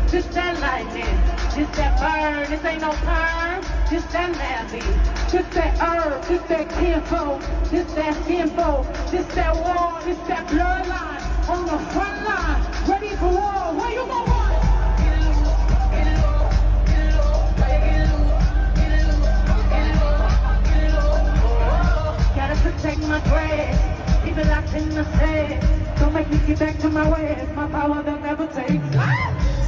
Just that lightning, just that burn. This ain't no perm, just that nappy. Just that herb, just that kinfolk, just that skinfolk, just that war, just that bloodline. On the front line, ready for war. Where you gonna run? Gotta protect my grass, keep it locked in the safe. Don't make me get back to my ways, my power they'll never take.